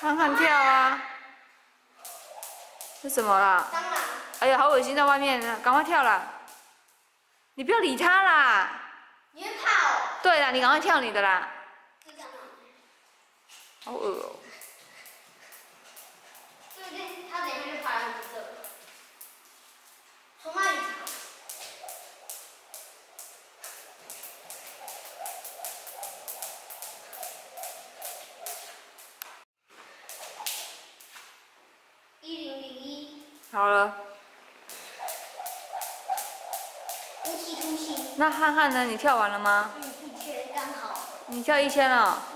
汉汉跳啊！是什么啦？ 蟑螂。 哎呀，好恶心，在外面，赶快跳啦！你不要理他啦。 你会怕哦？ 对啦，你赶快跳你的啦。 是蟑螂。 好恶哦。 对对，他等一下就爬上这了。从哪里爬？1001。 好了。 无期徒刑。 那汉汉呢？你跳完了吗？ 1000刚好。 你跳1000了。